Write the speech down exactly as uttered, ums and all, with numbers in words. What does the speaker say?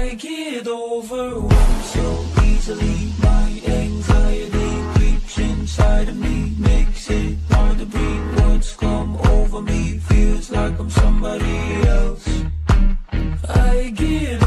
I get overwhelmed so easily. My anxiety creeps inside of me, makes it hard to breathe. Words come over me, feels like I'm somebody else. I get